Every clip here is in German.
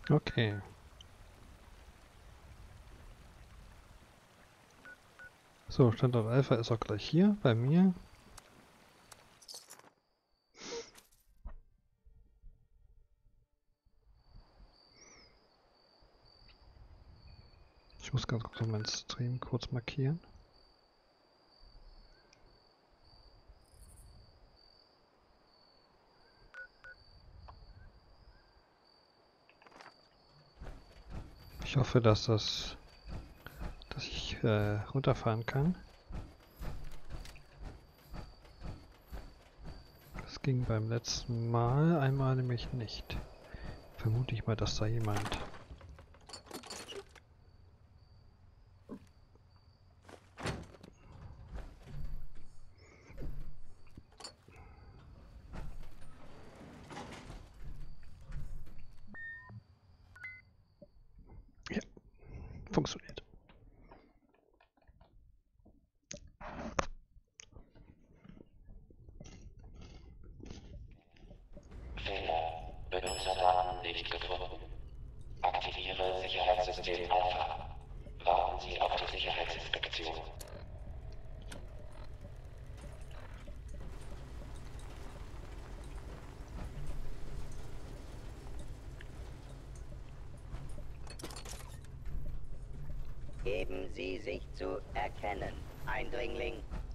Okay. So, Standort Alpha ist auch gleich hier bei mir. Ich muss ganz kurz meinen Stream kurz markieren. Ich hoffe, dass ich runterfahren kann. Das ging beim letzten Mal einmal nämlich nicht. Vermute ich mal, dass da jemand... Ja, funktioniert. Fehler. Benutzerdaten nicht gefunden. Aktiviere Sicherheitssystem Alpha. Warten Sie auf die Sicherheitsinspektion. Geben Sie sich zu erkennen, Eindringling.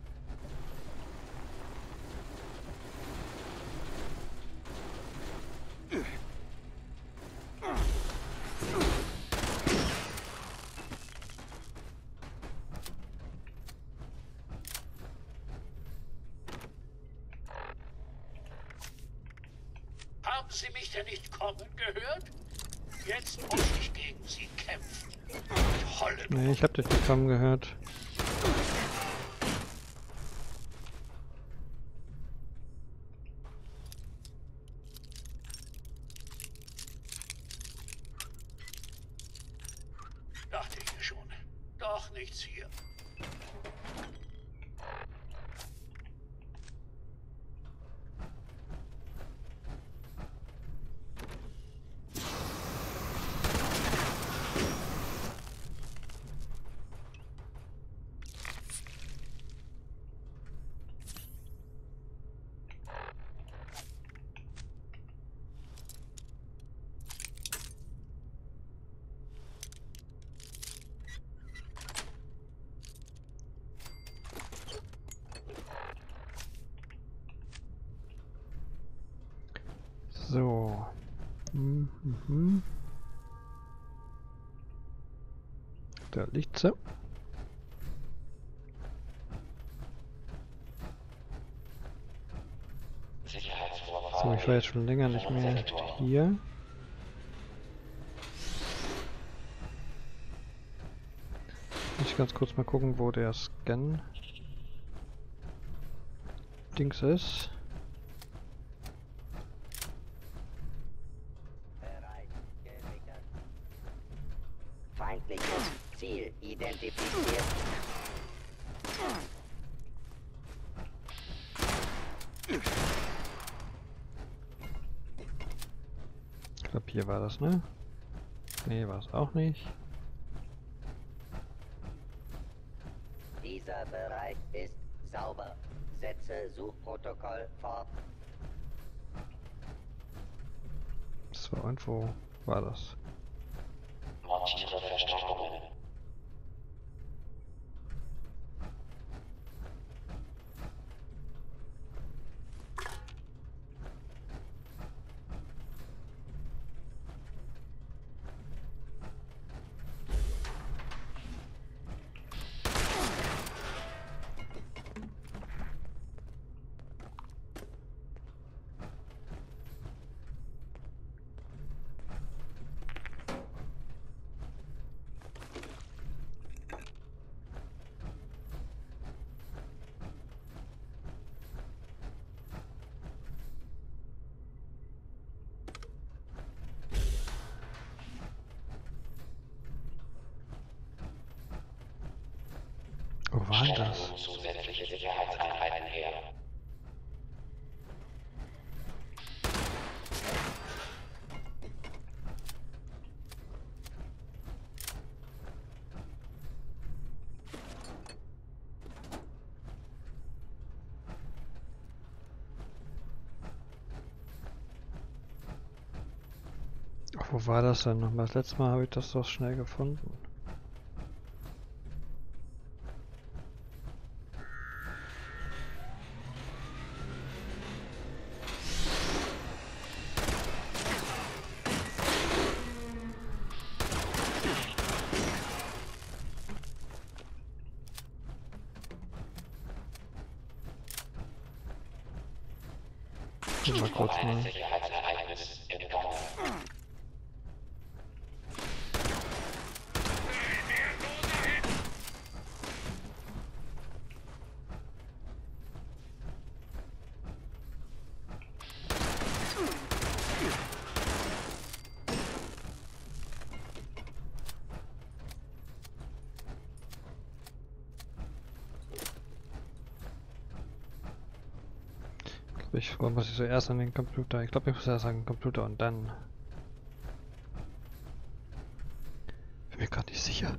Haben Sie mich denn nicht kommen gehört? Jetzt muss ich gegen Sie kämpfen. Die Holle. Nee, ich habe dich nicht kommen gehört. Dachte ich mir schon. Doch nichts hier. So. Da liegt sie. Sicherheitsvorfall. So, ich war jetzt schon länger nicht mehr hier. Muss ich ganz kurz mal gucken, wo der Scan Dings ist. Bereich gesichert. Feindliches Ziel identifiziert. Ich glaube, hier war das, ne? Nee, war es auch nicht. Dieser Bereich ist sauber. Setze Suchprotokoll fort. Das war irgendwo, war das? Montiere Verstärkungen. Wo war denn das? Stellen zusätzliche Sicherheitseinheiten her. Wo war das denn nochmal? Das letzte Mal habe ich das doch schnell gefunden. Mal kurz Ein mal. Sicherheitsereignis im Gange. Ich muss ich zuerst an den Computer. Ich glaube, ich muss erst an den Computer und dann. Bin mir gerade nicht sicher.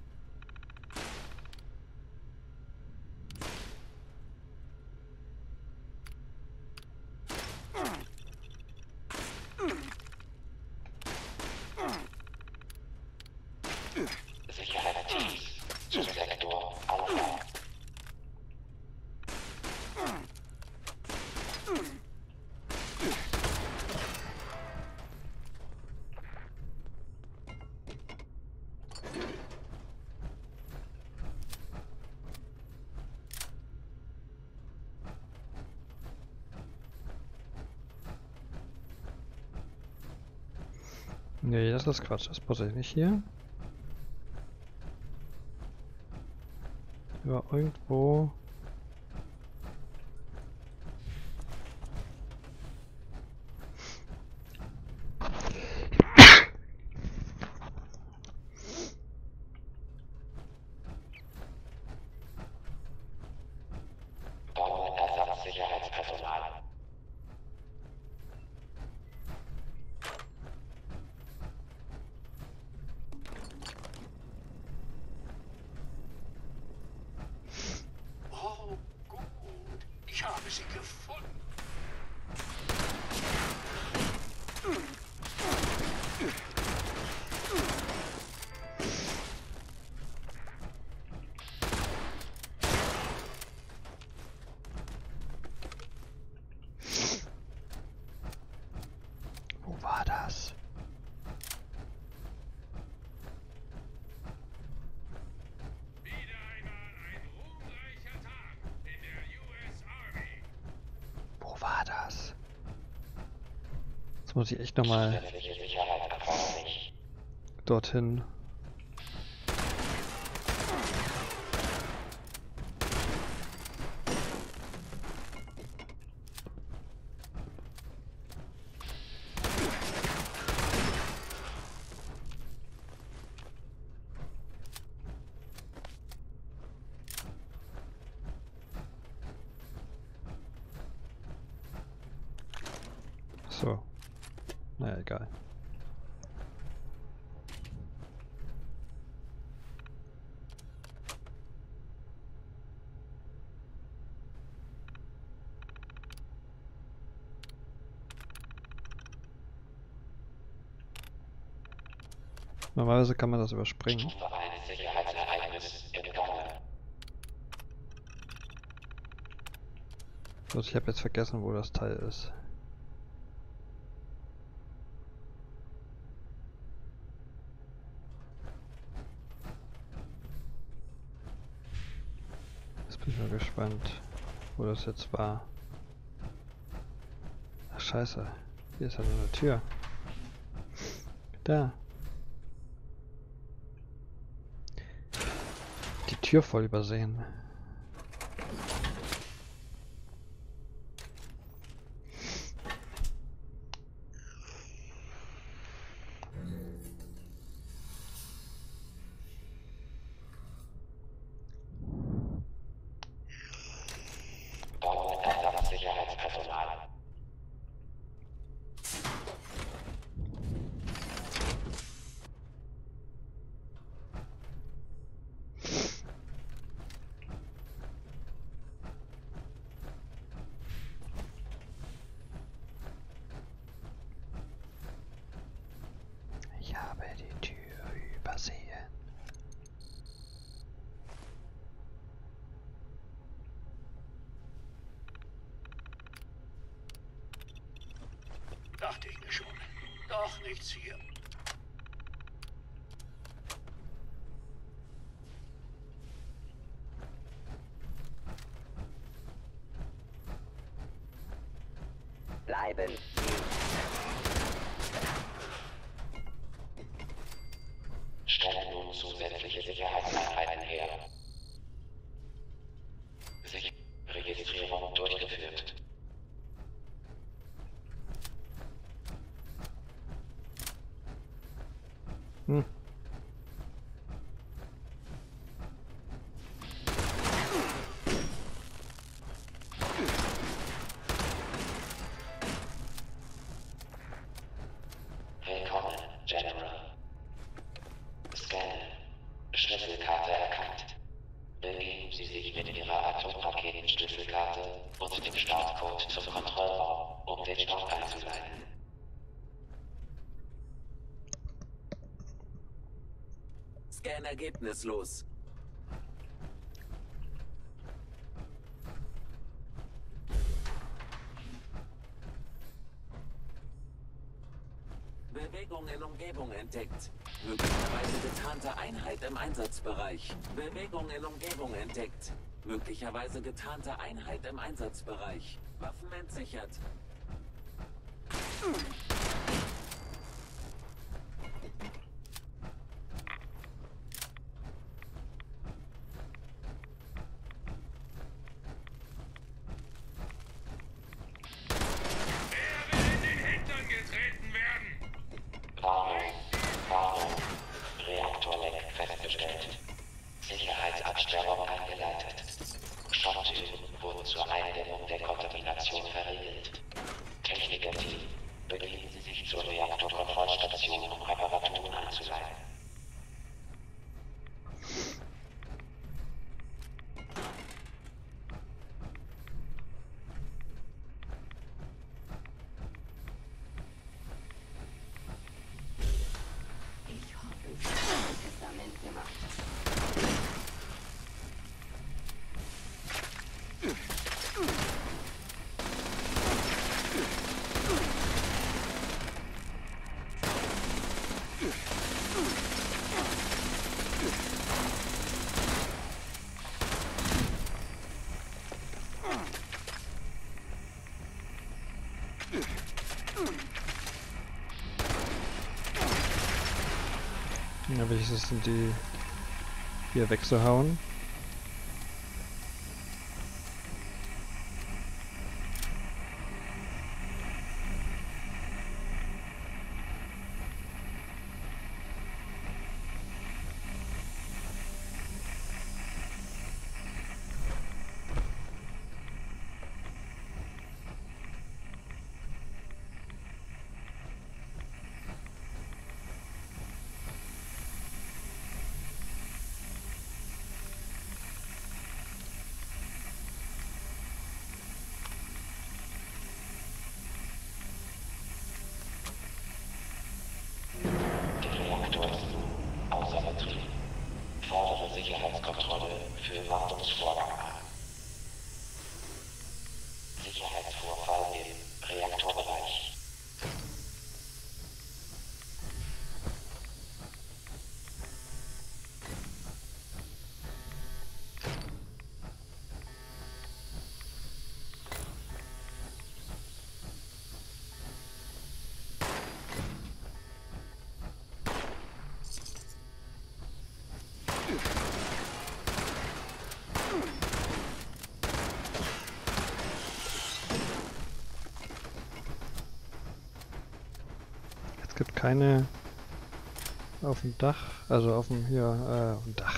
Sicherheitsteams zum Sektor Alpha. Nee, das ist Quatsch. Das muss ich nicht hier. Ja, irgendwo. Baue Ersatzsicherheitspersonal. Oh, gut. Ich habe sie gefunden. Wo war das? Wieder einmal ein ruhmreicher Tag in der US Army. Wo war das? Jetzt muss ich echt nochmal Zusätzliche Sicherheit erforderlich. dorthin. So. Naja, egal. Normalerweise kann man das überspringen. Stufe 1 Sicherheitsereignis im Gange. Also ich habe jetzt vergessen, wo das Teil ist. Jetzt bin ich mal gespannt, wo das jetzt war. Ach scheiße, hier ist ja nur eine Tür. Da. Die Tür voll übersehen. Baue Ersatzsicherheitspersonal. Dachte ich mir schon. Doch nichts hier. Bleiben. Stellen nun zusätzliche Sicherheitseinheiten her. Registrierung durchgeführt. Hm. Willkommen, General. Scannen. Schlüsselkarte erkannt. Begeben Sie sich mit Ihrer Atomraketenschlüsselkarte und dem Startcode zum Kontrollraum, um den Stopp einzuleiten. Scan ergebnislos. Bewegung in Umgebung entdeckt. Möglicherweise getarnte Einheit im Einsatzbereich. Bewegung in Umgebung entdeckt. Möglicherweise getarnte Einheit im Einsatzbereich. Waffen entsichert. Wer will in den Hintern getreten werden? Warnung. Warnung. Reaktorleck festgestellt. Sicherheitsabsperrung eingeleitet. Schotttüren wurden zur Eindämmung der Kontamination verriegelt. Techniker-Team, begeben Sie sich zur Reaktorkontrollstation, um Reparaturen einzuleiten. Ich hoffe, Sie haben ein Testament gemacht. Ja, welches sind die hier wegzuhauen? Der Reaktor ist nun außer Betrieb. Fordere Sicherheitskontrolle für Wartungsvorgang an. Sicherheitsvorfall im Reaktorbereich. Es gibt keine auf dem Dach, also auf dem hier, auf dem Dach.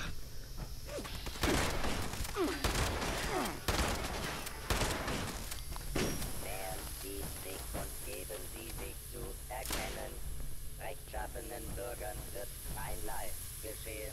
Nähern Sie sich und geben Sie sich zu erkennen. Rechtschaffenen Bürgern wird kein Leid geschehen.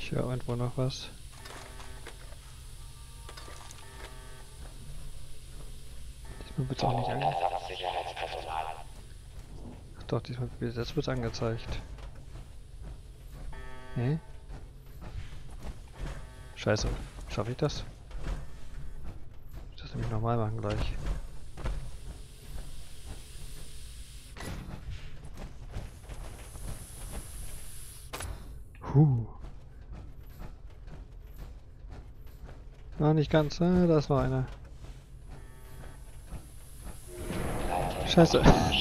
Ich höre irgendwo noch was. Diesmal wird es auch nicht angezeigt. Sicherheitspersonal. Ach doch, diesmal jetzt wird es angezeigt. Nee? Scheiße. Schaffe ich das? Ich das nämlich normal machen gleich. Ah, nicht ganz. Ah, da ist noch einer. Scheiße.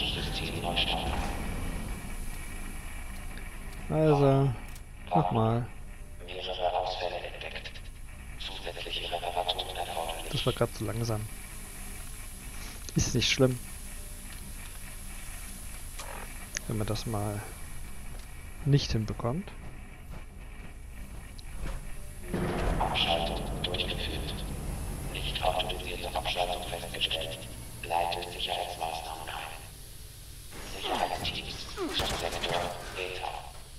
Also, nochmal. Mehrere Ausfälle entdeckt. Zusätzliche Reparaturen erforderlich. Das war gerade zu langsam. Ist nicht schlimm. Wenn man das mal nicht hinbekommt. Abschaltung durchgeführt. Nicht autorisierte Abschaltung festgestellt. Leite Sicherheitsmaßnahmen ein. Sicherheitsteams zum Sektor Beta.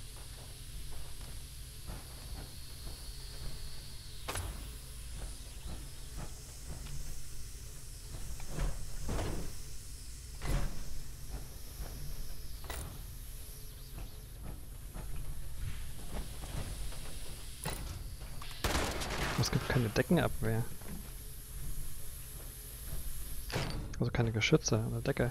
Es gibt keine Deckenabwehr. Also keine Geschütze an der Decke.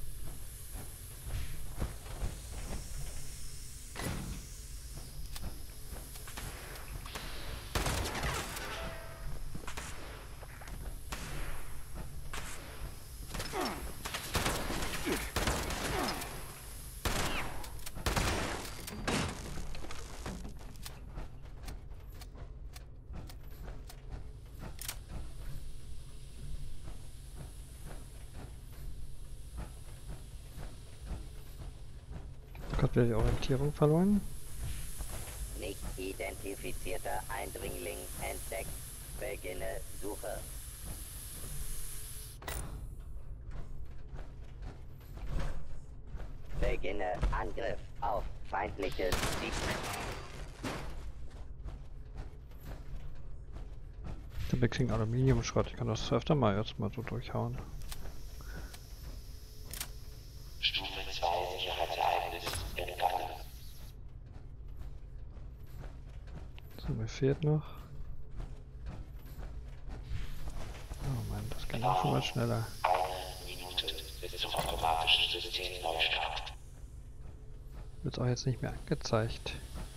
Gott, wieder die Orientierung verloren. Nicht identifizierter Eindringling entdeckt. Beginne Suche. Beginne Angriff auf feindliches Ziel. Der Big Aluminiumschrott. Ich kann das öfter mal jetzt mal so durchhauen. Stufe 2 Sicherheitsereignis im Gange. So, mir fehlt noch. Oh Mann, das geht auch schon mal schneller. 1 Minute bis zum automatischen Systemneustart. Wird auch jetzt nicht mehr angezeigt.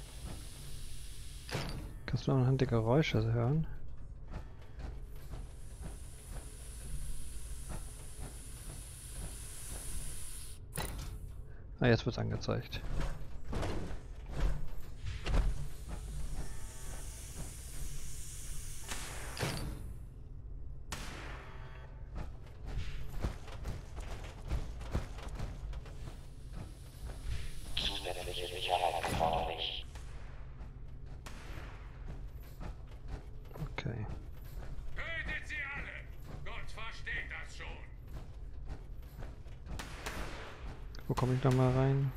Kannst du anhand der Geräusche hören? Ah, jetzt wird es angezeigt. Zusätzliche Sicherheit erforderlich. Okay. Tötet sie alle! Gott versteht das schon. Wo komme ich da mal rein?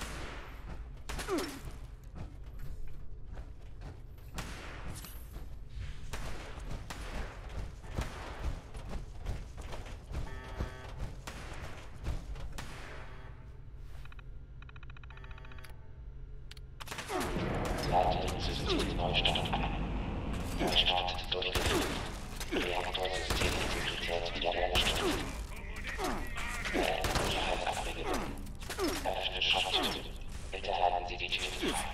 Leite Systemneustart ein. Neustart durchgeführt. Reaktorsystem-Integrität wiederhergestellt. Beende Sicherheitsabriegelung. Öffne Schotttür. Bitte halten Sie die Tür frei.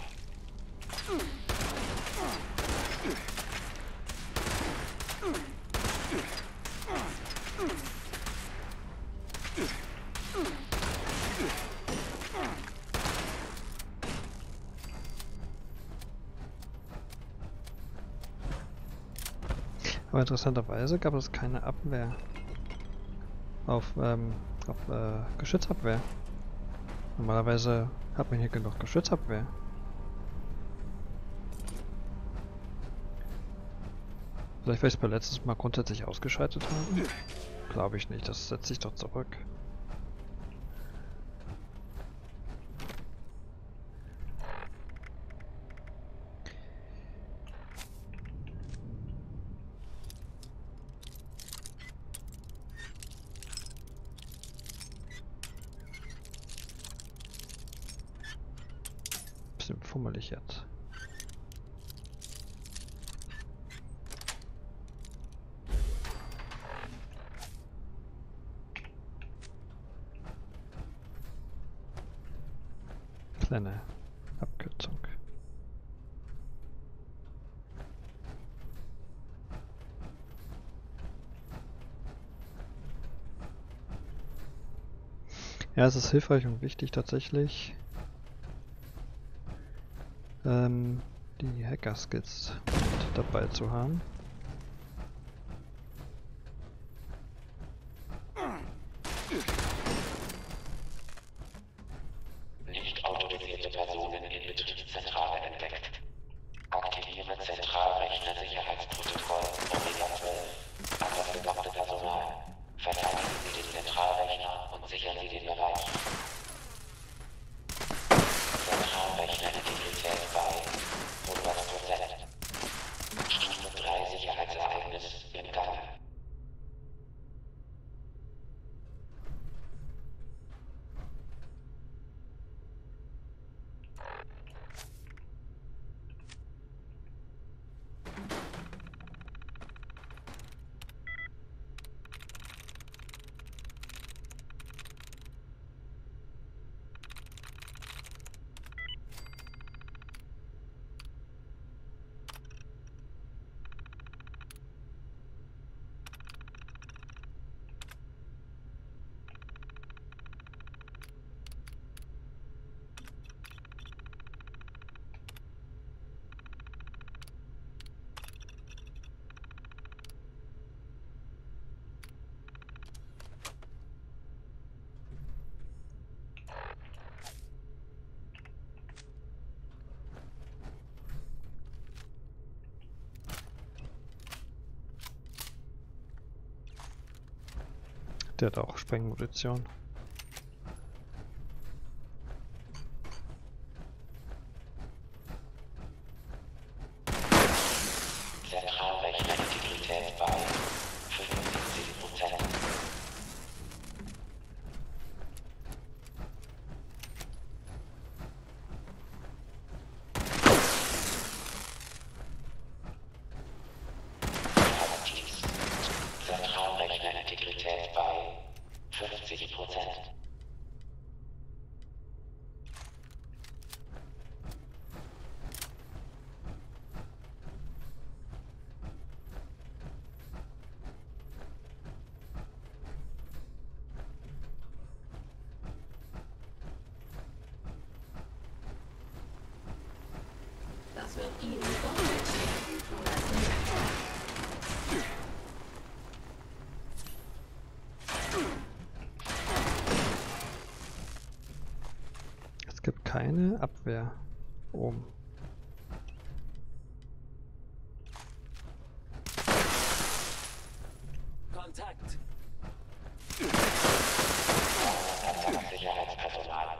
Aber interessanterweise gab es keine Abwehr. Auf Geschützabwehr. Normalerweise hat man hier genug Geschützabwehr. Vielleicht, weil ich es bei letztes Mal grundsätzlich ausgeschaltet habe? Glaube ich nicht, das setzt sich doch zurück. fummelig jetzt. Kleine Abkürzung. Ja, es ist hilfreich und wichtig tatsächlich, die Hacker-Skills mit dabei zu haben. Nicht autorisierte Personen in Betriebszentrale entdeckt. Aktiviere Zentralrechner-Sicherheitsprotokoll Omega 12. An das gesamte Personal. Verteidigen Sie den Zentralrechner und sichern Sie den Bereich. Zentralrechner-Integrität bei 100%. Stufe 3 Sicherheitsereignis im Gange. Der hat auch Sprengmunition. Zentralrechner-Integrität bei 75%. Aktiv. Zentralrechner-Integrität bei 50%. Das wird Ihnen doppelt schwer. Es gibt keine Abwehr oben. Kontakt. Sicherheitspersonal.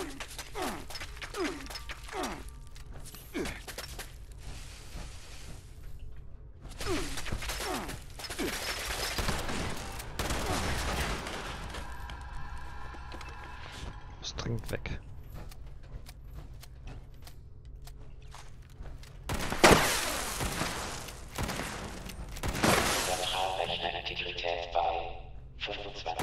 Muss dringend weg. Zentralrechner-Integrität bei 25%.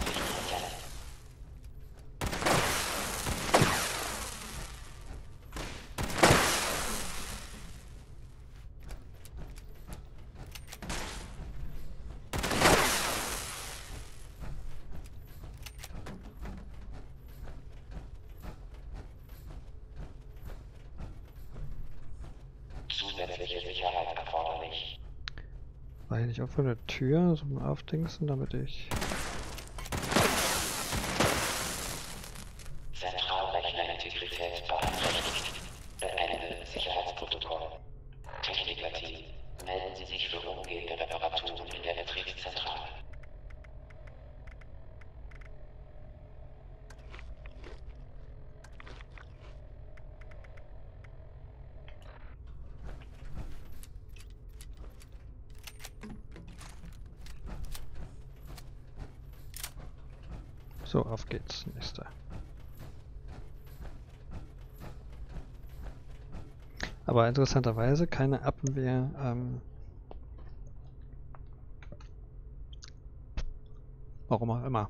Zusätzliche Sicherheit erforderlich. War hier nicht auch für eine Tür so ein Aufdingsen, damit ich... Zentralrechner-Integrität beeinträchtigt. Beende Sicherheitsprotokoll. Techniker-Team, melden Sie sich für umgehende Reparaturen in der Betriebszentrale. So, auf geht's. Nächster. Aber interessanterweise keine Abwehr. Warum auch immer.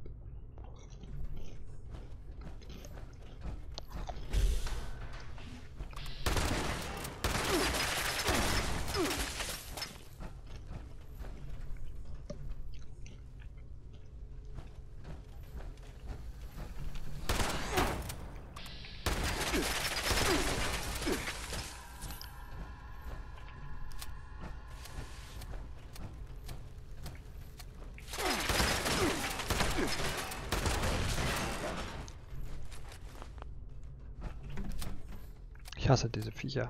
Ich hasse diese Viecher.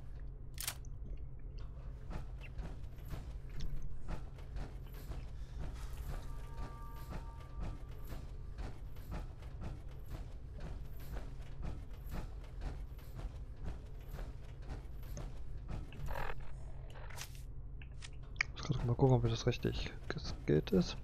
Ich muss gerade mal gucken, ob das richtig geskillt ist.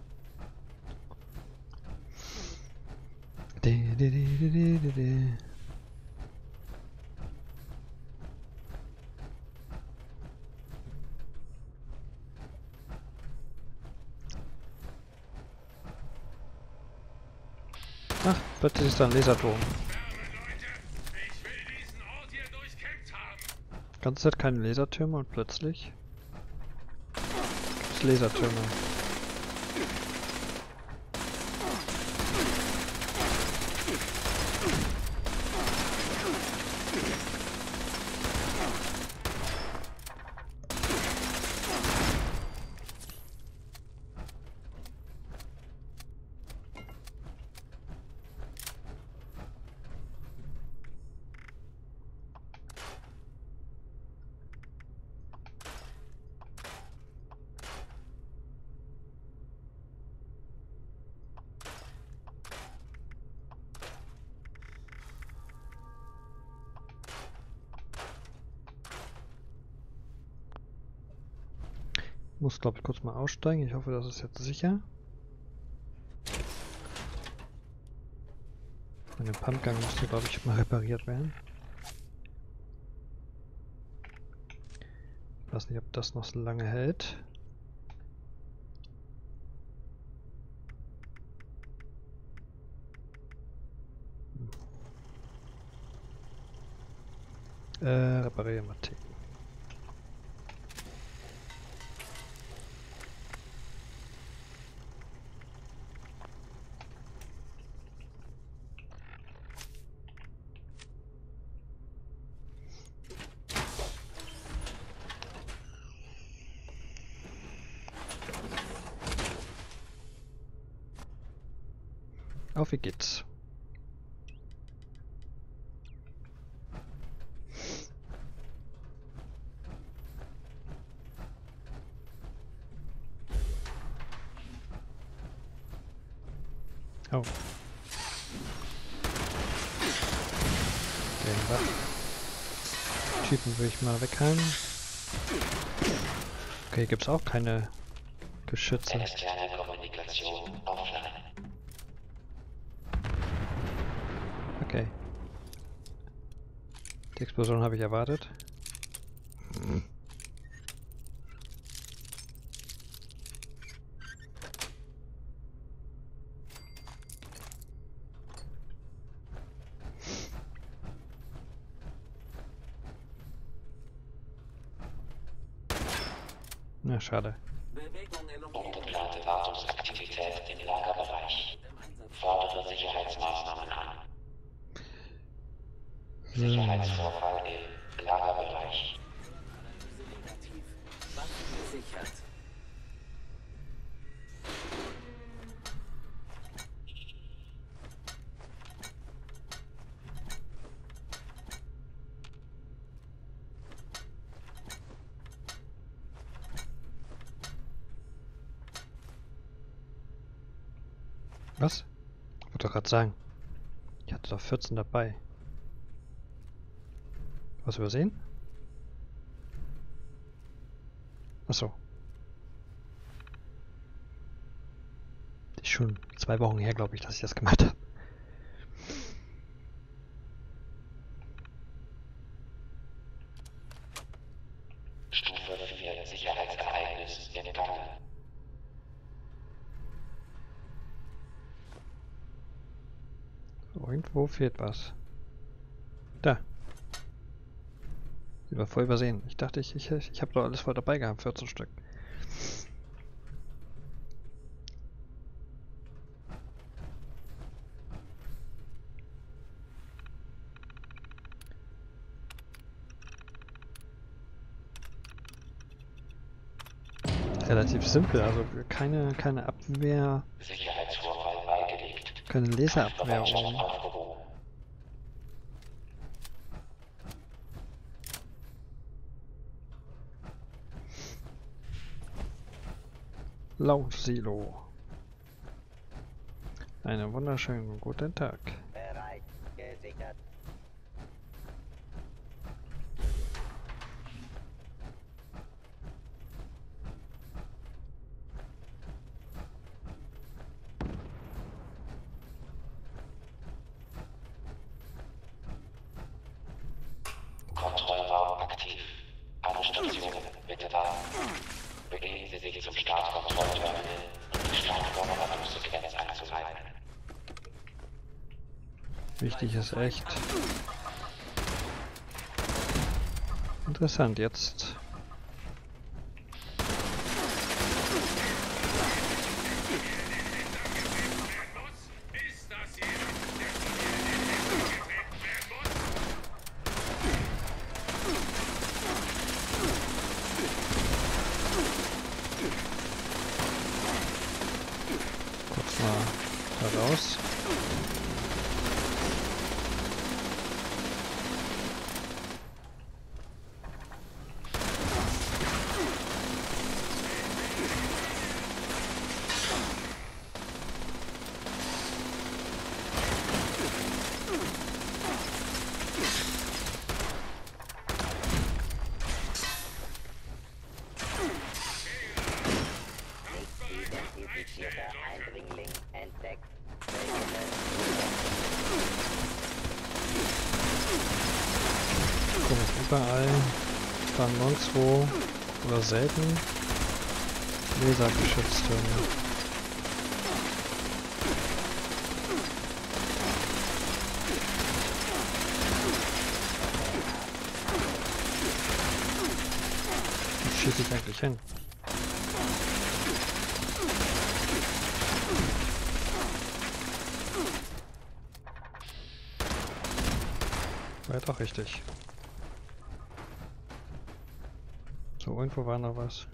Ach, plötzlich ist da ein Laserturm. Leute, ich will diesen Ort hier durchkämpft haben. Ganze Zeit keine Lasertürme und plötzlich gibt's Lasertürme. Muss, glaube ich, kurz mal aussteigen. Ich hoffe, das ist jetzt sicher. Meine Pumpgun müsste, glaube ich, mal repariert werden. Ich weiß nicht, ob das noch so lange hält. Reparieren wir T. Auf wie geht's? Oh. Den Typen will ich mal weghauen. Okay, gibt's auch keine Geschütze. Externe Kommunikation offline. Okay. Die Explosion habe ich erwartet. Na, schade. Bewegung in Umgebung. Ungeplante Wartungsaktivität im Lagerbereich. Fordere Sicherheitsmaßnahmen an. Sicherheitsvorfall im Lagerbereich. Negativ. Waffen gesichert. Was? Ich wollte doch gerade sagen. Ich hatte doch 14 dabei. Was übersehen? Achso. Ist schon 2 Wochen her, glaube ich, dass ich das gemacht habe. Irgendwo fehlt was. Da. Die war voll übersehen. Ich dachte, ich habe doch alles voll dabei gehabt, 14 Stück. Relativ simpel, also keine Abwehr, Sicherheitsvorfall beigelegt. keine Laserabwehr. Aufgehoben. Launch-Silo. Einen wunderschönen guten Tag. Bereit. Gesichert. Kontrollraum aktiv. Alle Stationen, bitte warten. Begeben Sie sich zum Startkontrollterminal, um die Startvorbereitungssequenz einzuleiten. Wichtig ist echt. Interessant, jetzt. Ist das jemand, der von mir in den Himmel getreten werden muss? Kurz mal da raus. Identifizierter Eindringling entdeckt. Komisch, überall waren nirgendwo oder selten Lasergeschütztürme. Wo schieße ich eigentlich hin? War doch richtig. So, irgendwo war noch was.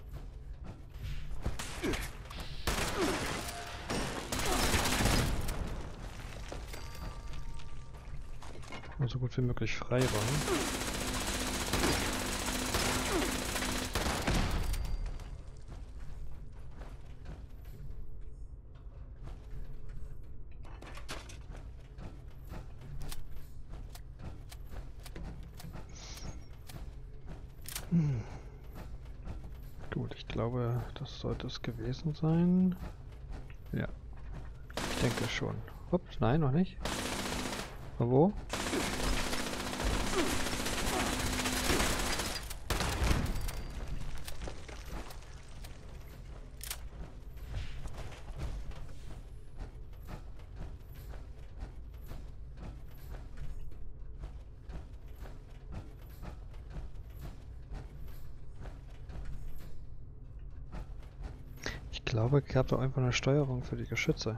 Und so gut wie möglich frei räumen. Gut, ich glaube, das sollte es gewesen sein. Ja, ich denke schon. Ups, nein, noch nicht. Wo? Ich glaube, es gab doch einfach eine Steuerung für die Geschütze.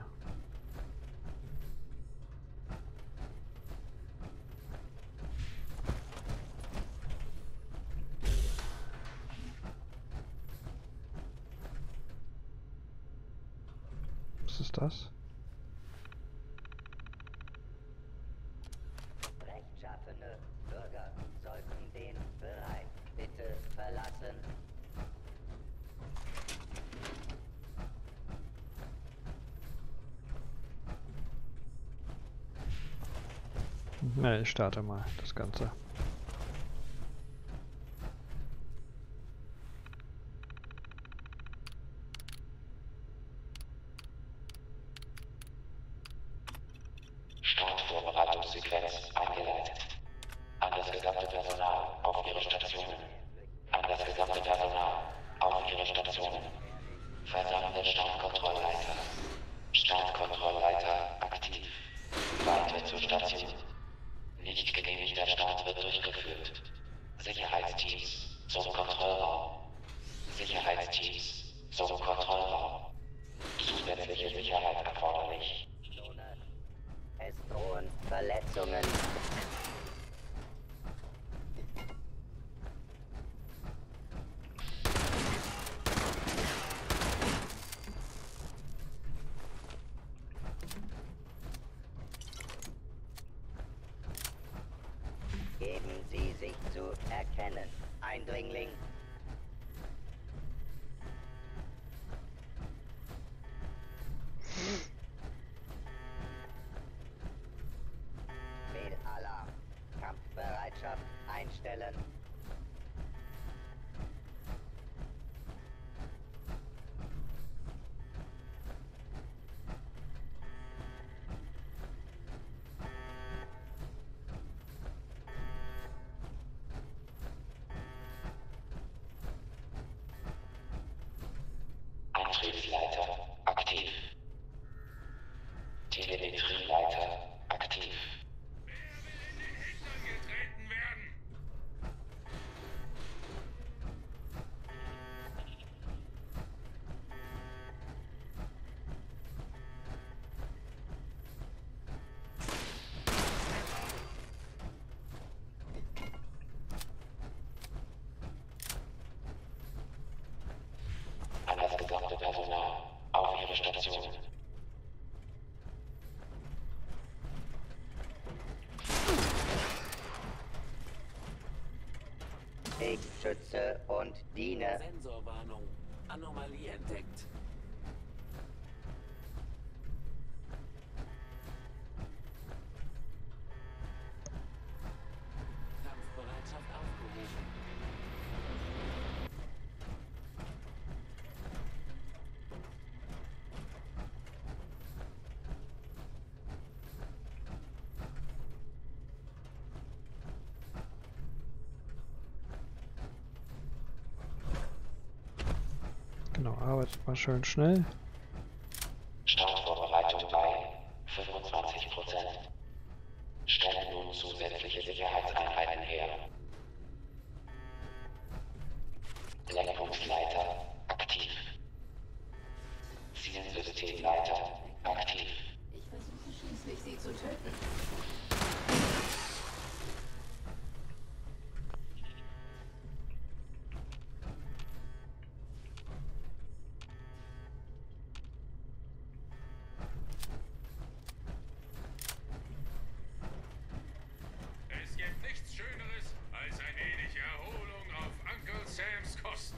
Was ist das? Rechtschaffene Bürger sollten den Bereich bitte verlassen. Na, ich starte mal das Ganze. Startvorbereitungssequenz eingeleitet. An das gesamte Personal auf ihre Stationen. An das gesamte Personal auf ihre Stationen. Versammle Startkontrollleiter. Startkontrollleiter aktiv. Weite zur Eindringling. Fehlalarm. Kampfbereitschaft einstellen. Antriebsleiter aktiv. Telemetrieleiter aktiv. Angetreten werden. An das gesamte Personal auf ihre Stationen. Ich schütze und diene. Sensorwarnung. Anomalie entdeckt. Kampfbereitschaft aufgehoben. Genau, arbeitet mal schön schnell. Startvorbereitung bei 25%. Stellen nun zusätzliche Sicherheitseinheiten her. Lenkungsleiter aktiv. Zielsystemleiter aktiv. Ich versuche schließlich, sie zu töten. Es gibt nichts Schöneres als ein wenig Erholung auf Uncle Sams Kosten.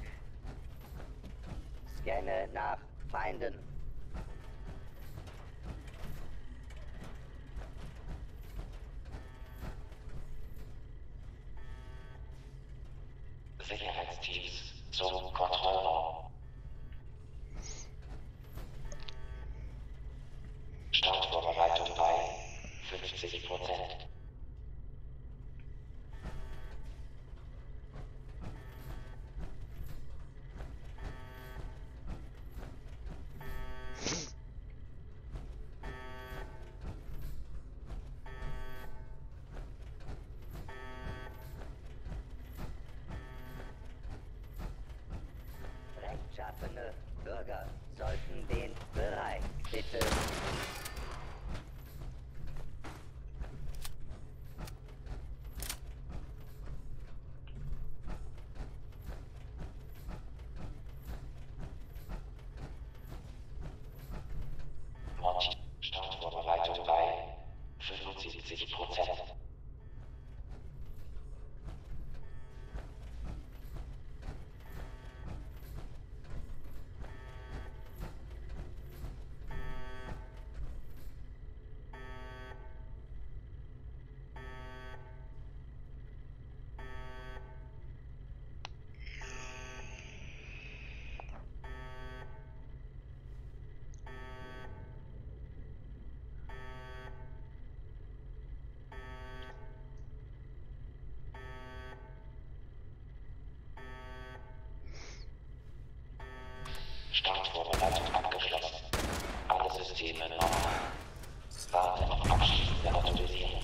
Scanne nach Feinden. Sicherheitsteams zum Kontrollraum. Startvorbereitung bei 50%. Rechtschaffene Bürger sollten den Bereich bitte. Monty, Startvorbereitung bei 75%. Startvorbereitung abgeschlossen. Alle Systeme normal. Warte auf abschließende Autorisierung.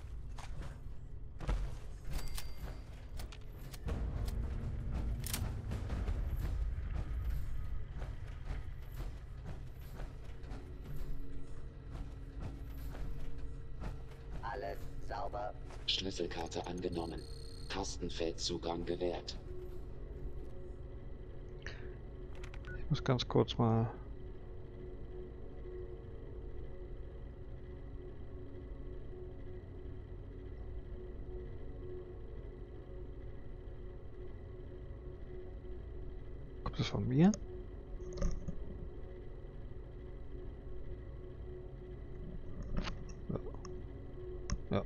Alles sauber. Schlüsselkarte angenommen. Tastenfeldzugang gewährt. Ich muss ganz kurz mal... Ist das von mir? Ja. Ja.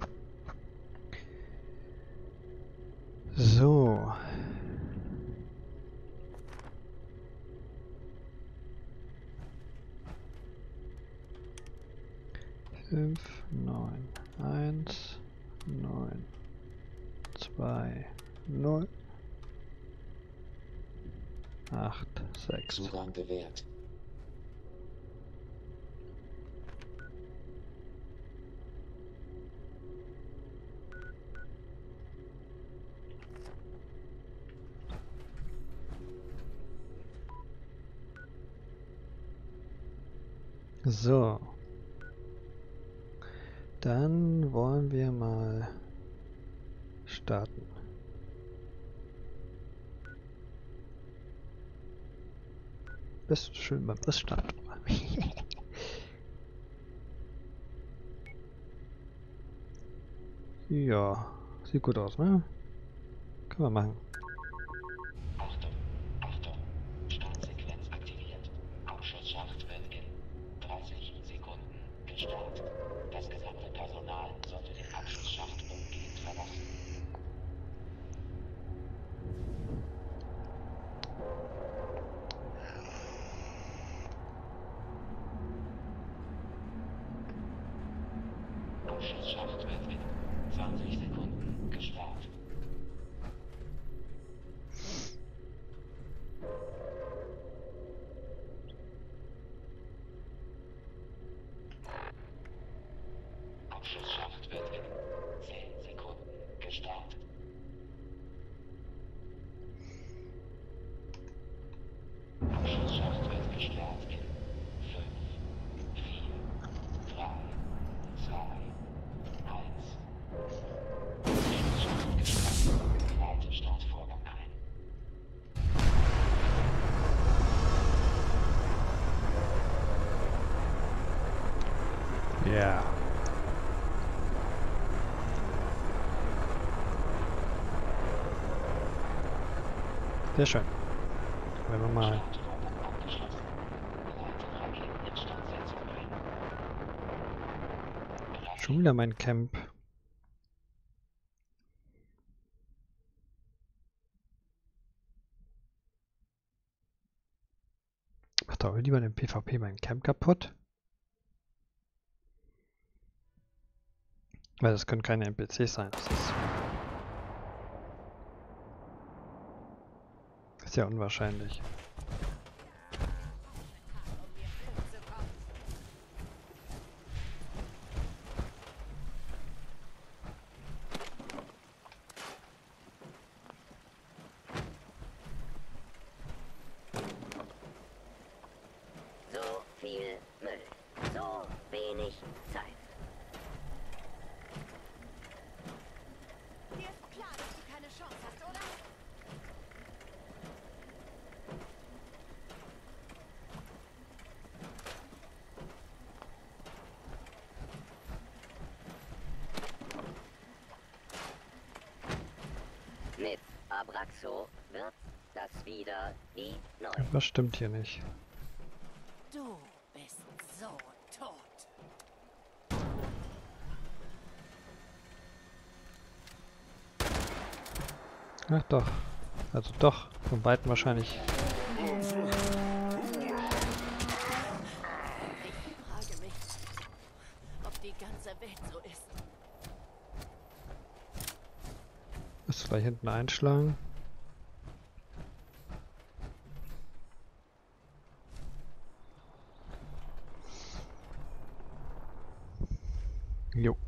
So. Fünf, 9, 1, 9, 2, 0, 8, 6. Zugang gewährt. So. Dann wollen wir mal starten. Bist du schön beim Start. Ja, sieht gut aus, ne? Können wir machen. Achtung, Achtung. Startsequenz aktiviert. Abschussschacht wird in 30 Sekunden gestartet. Das gesamte Personal sollte den Abschussschacht umgehend verlassen. Abschussschacht wird in 20 Sekunden gestartet. Abschussschacht wird in 10 Sekunden gestartet. Abschussschacht wird gestartet in 5, 4, 3, 2, 1. Abschussschacht gestartet. Leite Startvorgang ein. Ja. Sehr schön. Wenn wir mal Startvorgang abgeschlossen. Leite Raketeninstandsetzung ein. schon wieder mein Camp. Macht doch lieber den PvP mein Camp kaputt. Weil das können keine NPCs sein. Das ist ja unwahrscheinlich. So viel Müll. So wenig Zeit. Dir ist klar, dass du keine Chance hast, oder? Mit Abraxo wird das wieder wie neu. Was stimmt hier nicht? Du bist so tot. Ach doch. Also doch. Von Weitem wahrscheinlich. Ich frage mich, ob die ganze Welt so ist. Musst du gleich hinten einschlagen. Jo.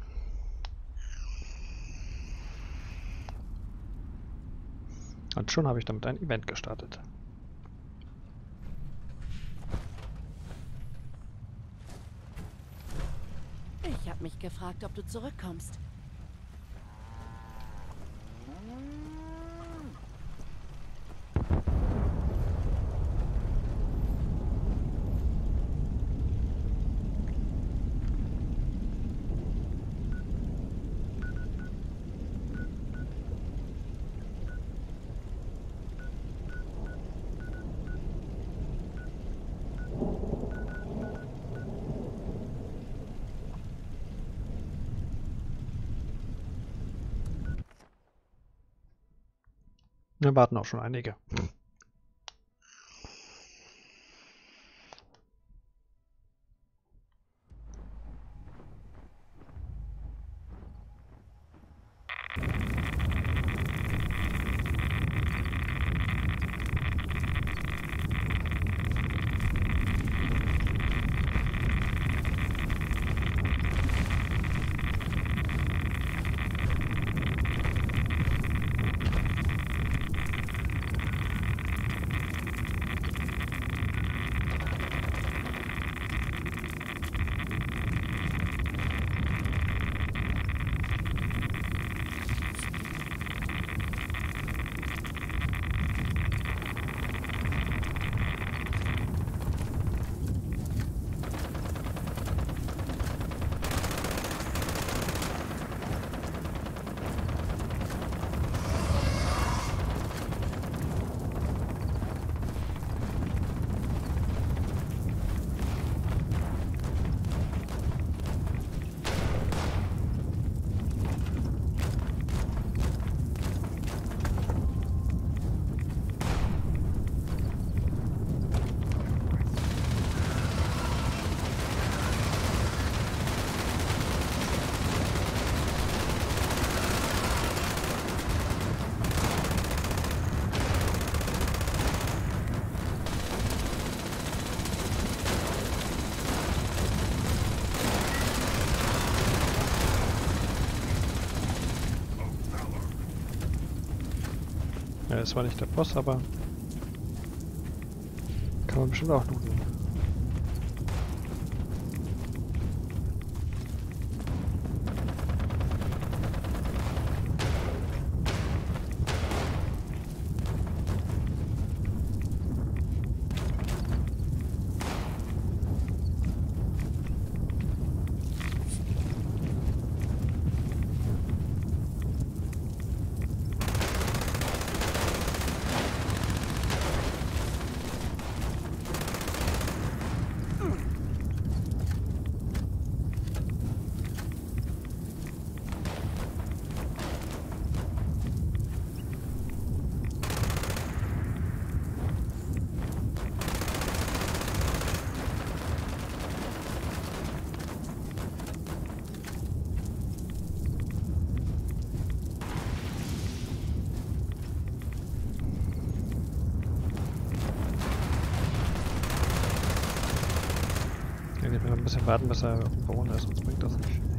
Und schon habe ich damit ein Event gestartet. Ich habe mich gefragt, ob du zurückkommst. Da warten auch schon einige. Ja, das war nicht der Boss, aber kann man bestimmt auch looten. Ich will ein bisschen warten, bis er auf dem Boden ist, sonst bringt das nicht viel.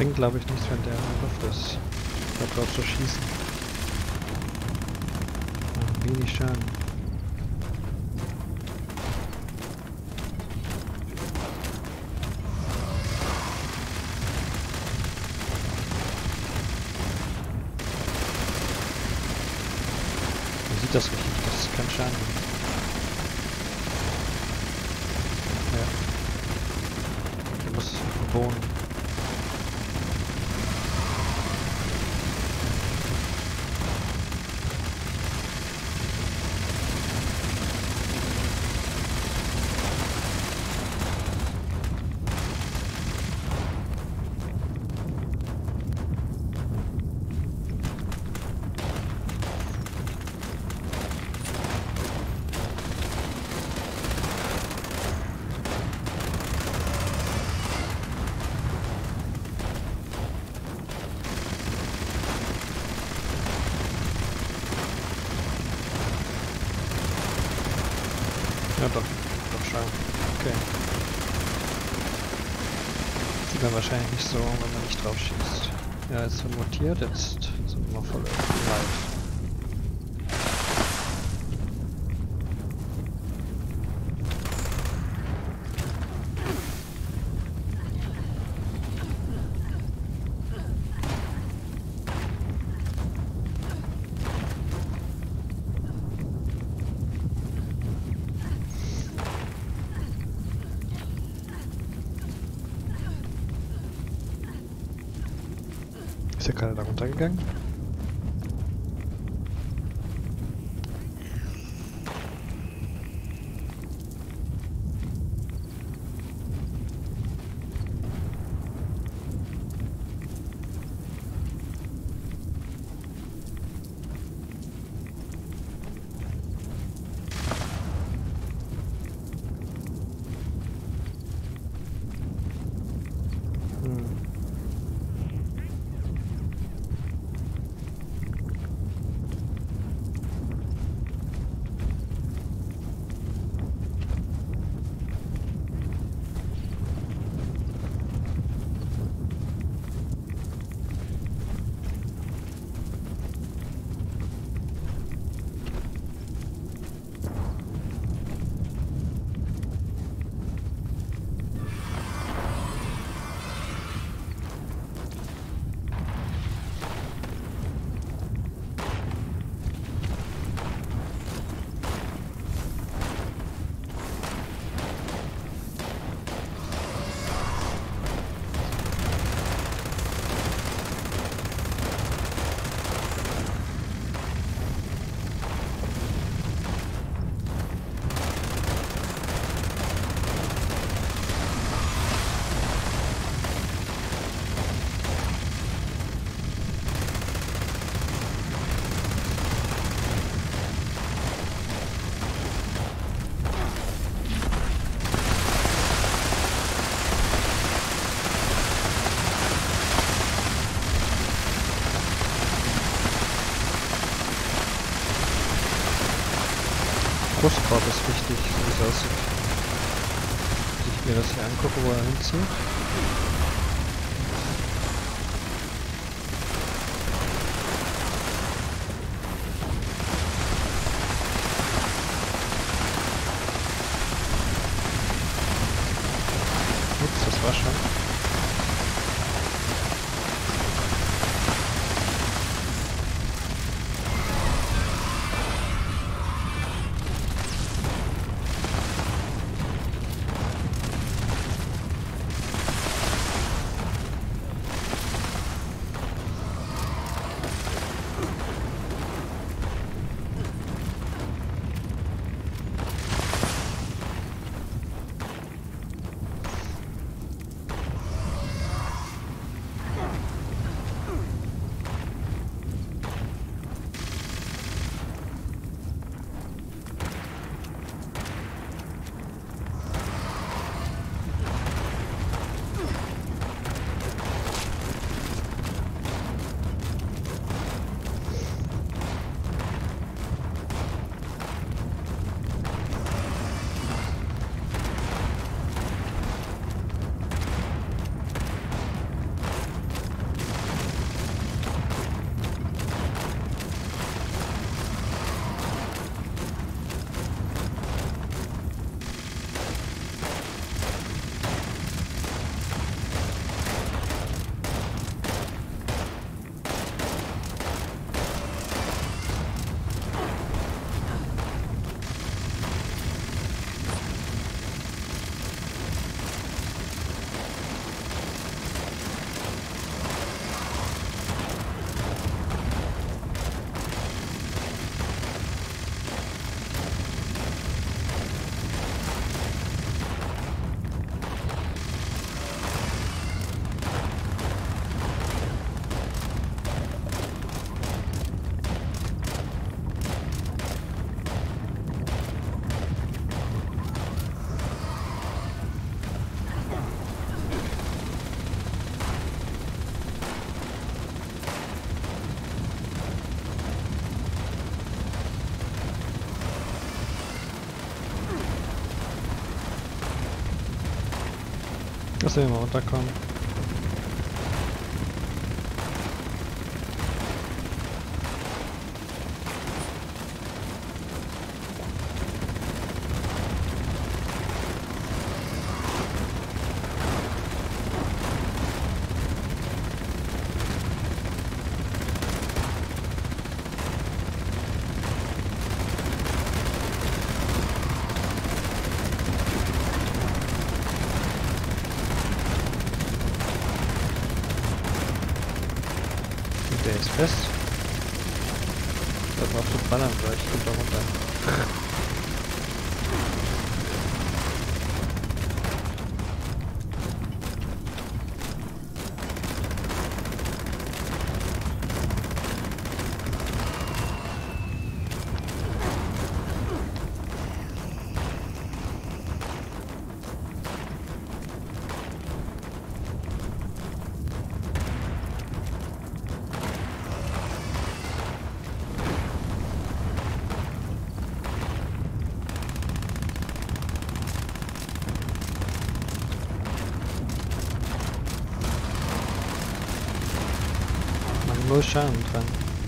bringt, glaube ich, nichts, wenn der in der Luft ist. Da drauf zu schießen. Macht wenig Schaden. Man sieht das richtig, das ist kein Schaden. Ja. Du musst verbohnen. Ja, doch schon. Okay. Sieht man wahrscheinlich nicht so, wenn man nicht drauf schießt. Ja, jetzt wird mutiert, jetzt sind wir voll live. Ist ja gerade da runtergegangen? Brustkorb ist wichtig, wie es aussieht. Wenn ich mir das hier angucke, wo er hinzieht. Ups, das war schon. Lass ihn mal runterkommen. Der ist fest. Da brauchst du ballern gleich runter runter. Null Schaden dran.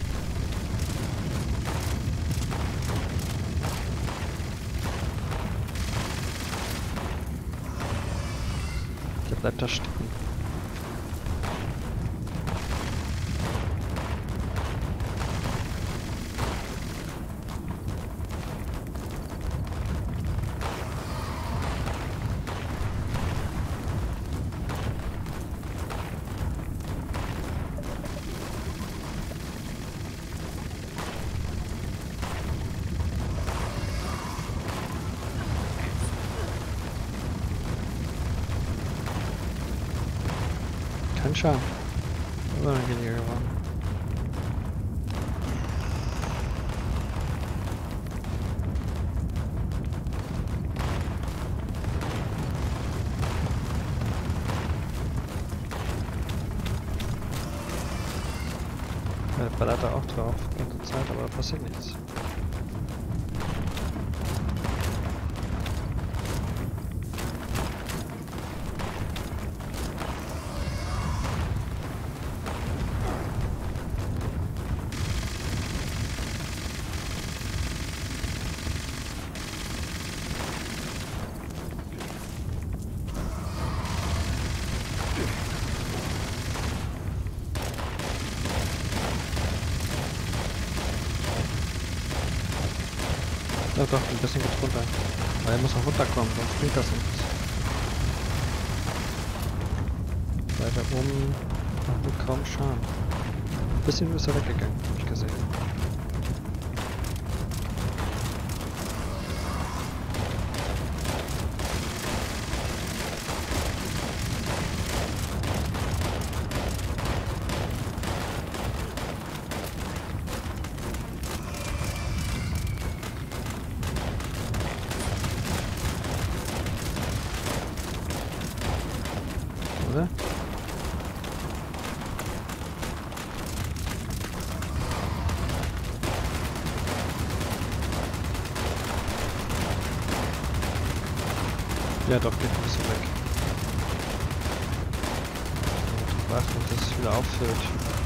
Der bleibt da stecken. Kein Schaden. Unangenehm geworden. Ballert er auch drauf, die ganze Zeit, aber da passiert nichts. Ja doch, ein bisschen geht runter. Weil er muss auch runterkommen, sonst bringt das nichts. Weiter oben macht nur kaum Schaden. Ein bisschen ist er weggegangen, hab ich gesehen. Oder? Ja doch, geht ein bisschen weg. Und warten, dass es wieder auffüllt.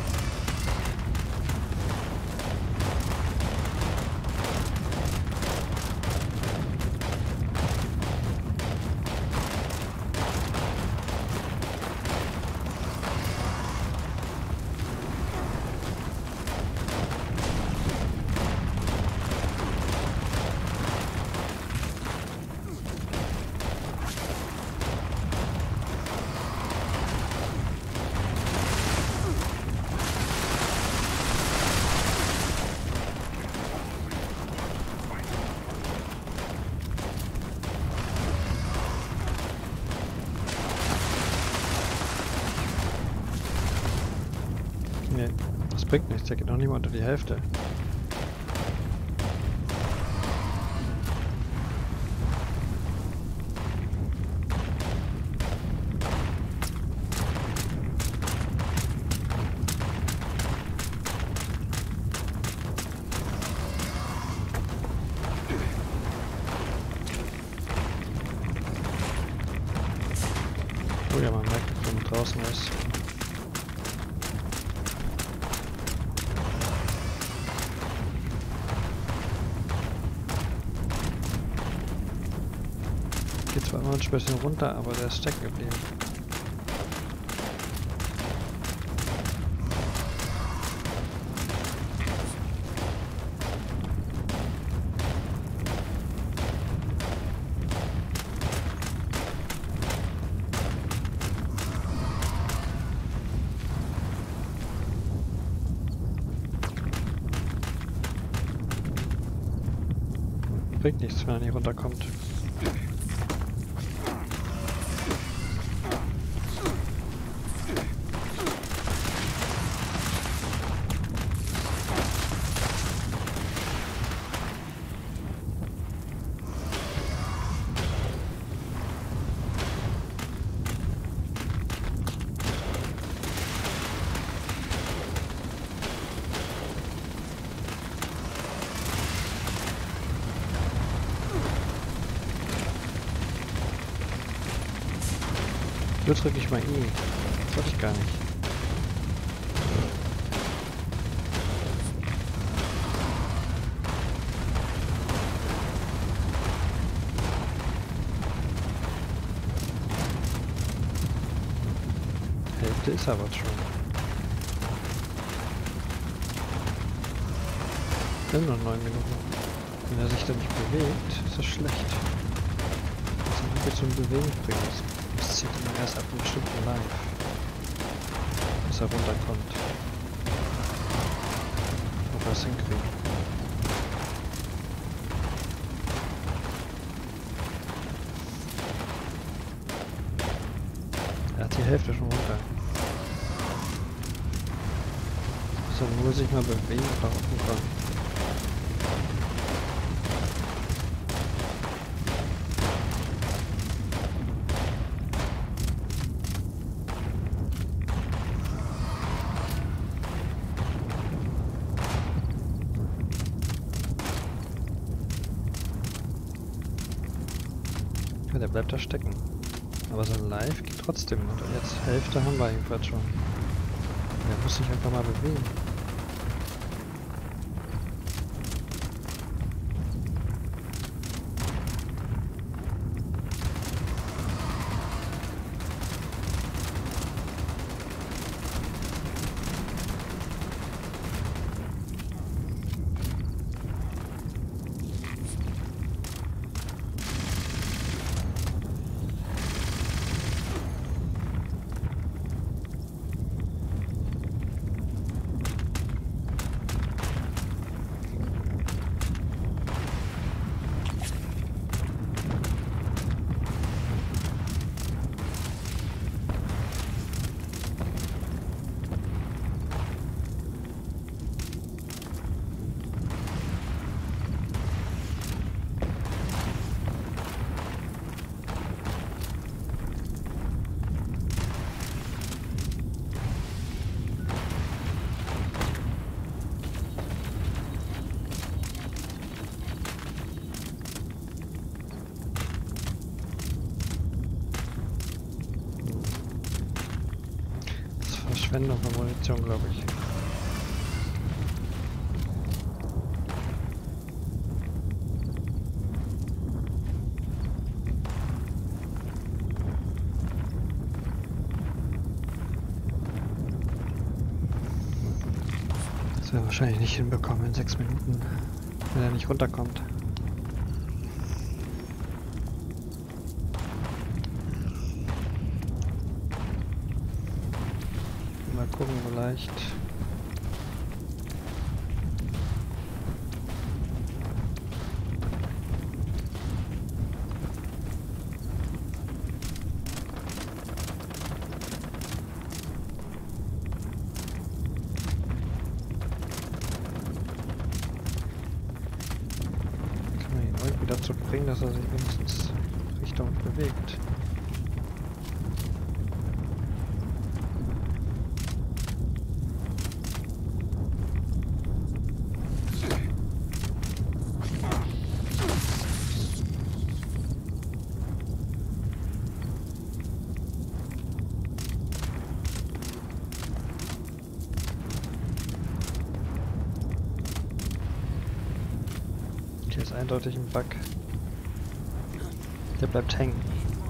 Nee, das bringt nichts, der geht noch nicht mal unter die Hälfte. Oh ja. man merkt, dass man draußen ist. Geht zwar immer ein bisschen runter, aber der ist stecken geblieben. Bringt nichts, wenn er nicht runterkommt. Jetzt drücke ich mal I. Das wollte ich gar nicht. Hälfte ist aber schon. Sind noch 9 Minuten. Wenn er sich dann nicht bewegt, ist das schlecht. Das muss ich zum Bewegen bringen. Das zieht immer erst ab einem bestimmten Live, bis er runterkommt. Ob wir es hinkriegen. Er hat die Hälfte schon runter. Muss er nur sich mal bewegen und nach unten kommen. Der bleibt da stecken. Aber sein Live geht trotzdem. Und jetzt Hälfte haben wir jedenfalls schon. Der muss sich einfach mal bewegen. Verschwendung von Munition, glaube ich. Das werden wir wahrscheinlich nicht hinbekommen in 6 Minuten, wenn er nicht runterkommt. Mal gucken, vielleicht. Kann man ihn irgendwie dazu bringen, dass er sich wenigstens Richtung bewegt. eindeutig ein Bug. Der bleibt hängen.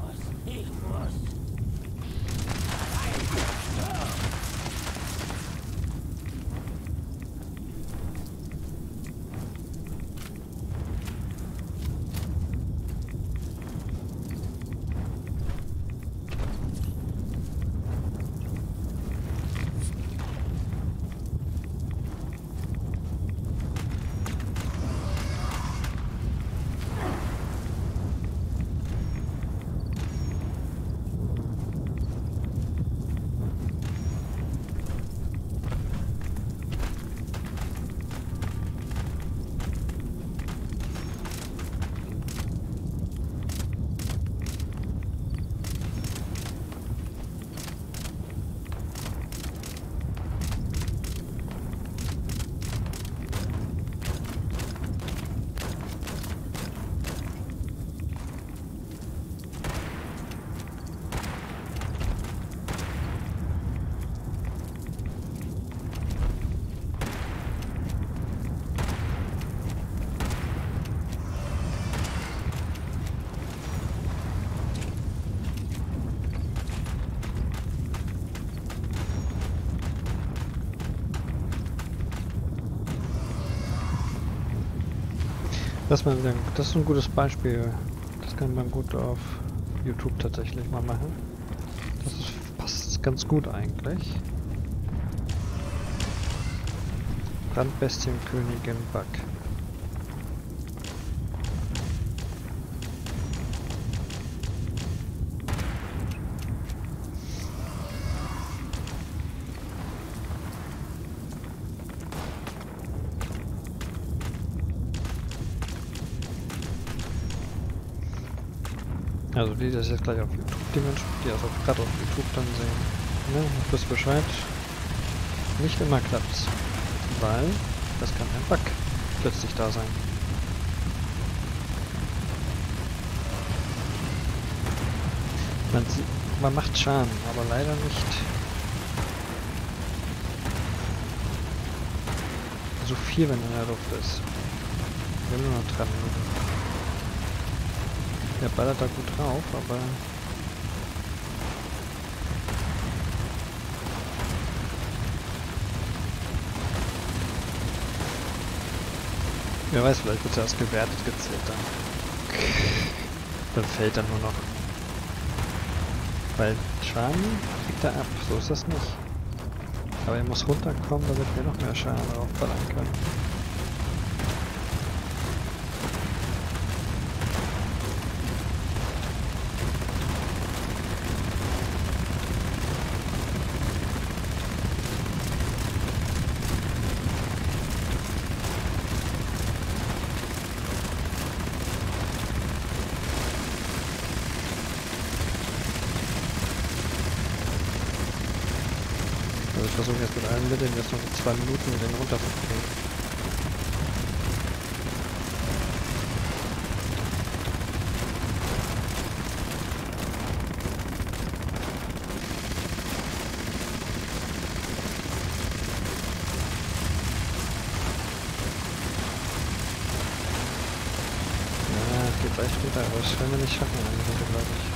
Das ist ein gutes Beispiel. Das kann man gut auf YouTube tatsächlich mal machen. Passt ganz gut eigentlich. Brandbestienkönigin Bug. Also die das jetzt gleich auf YouTube, die Menschen, die das gerade auf YouTube dann sehen. Ne, wisst Bescheid. Nicht immer klappt's. Weil das kann ein Bug plötzlich da sein. Man macht Schaden, aber leider nicht so viel, wenn er in der Luft ist. Wir haben nur noch 3 Minuten. Der ballert da gut drauf, aber wer weiß, vielleicht wird es erst gewertet gezählt dann. Dann fällt er nur noch. Weil Schaden kriegt er ab, so ist das nicht. Aber er muss runterkommen, damit wir noch mehr Schaden draufballern können. Also ich versuche jetzt mit allen Mitteln jetzt noch 2 Minuten den runterzukriegen. Ja, geht gleich später, aber das werden wir nicht schaffen, glaube ich.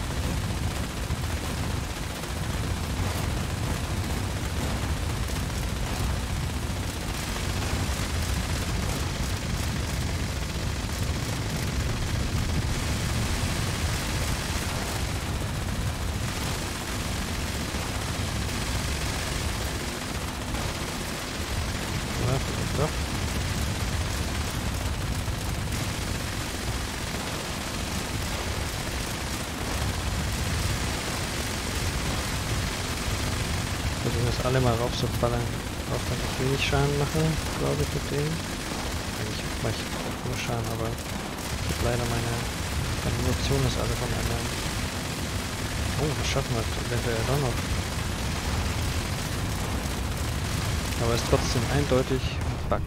Doch. Versuchen das alle mal raufzuballern, auch wenn ich wenig Schaden mache, glaube ich, mit denen. Eigentlich mache ich auch nur Schaden, aber ich habe leider meine Munition ist alle vom Ende. Oh, das schaffen wir eventuell doch noch. Aber es ist trotzdem eindeutig ein Bug.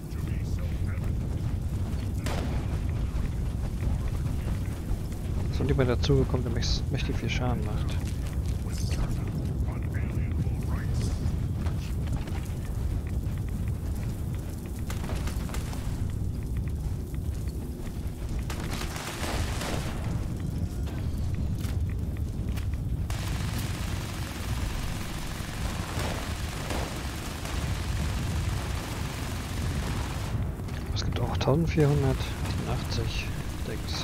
So jemand dazugekommen, der mächtig viel Schaden macht. Doch, 1480 Decks.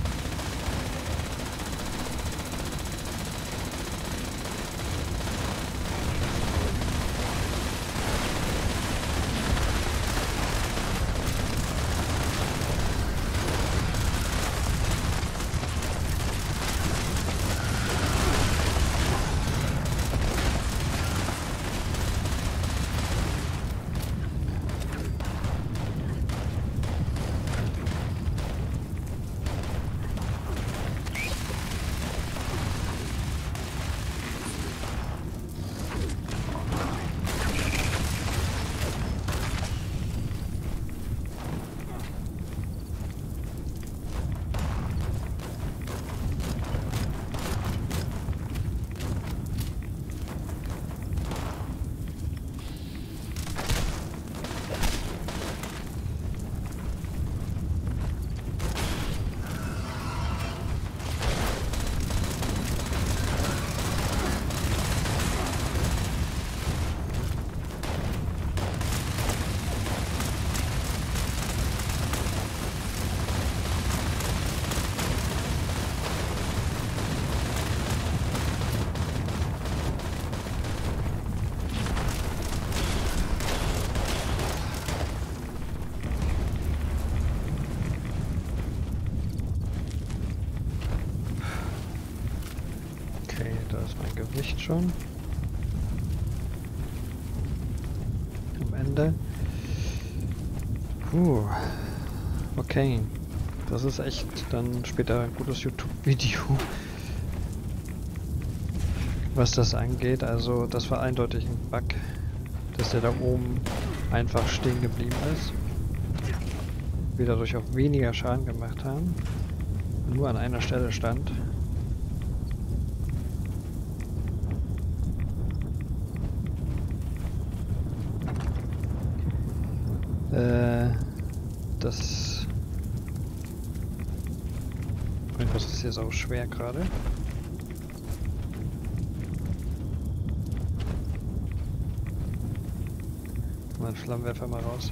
Okay, da ist mein Gewicht schon. Am Ende. Puh. Okay. Das ist echt dann später ein gutes YouTube-Video, was das angeht. Also das war eindeutig ein Bug, dass der da oben einfach stehen geblieben ist. Wir dadurch auch weniger Schaden gemacht haben. Nur an einer Stelle stand. Das... Irgendwas ist hier sau schwer gerade. Mein Flammenwerfer mal raus.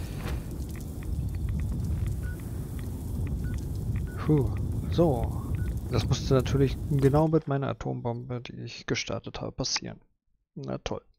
Puh. So. Das musste natürlich genau mit meiner Atombombe, die ich gestartet habe, passieren. Na toll.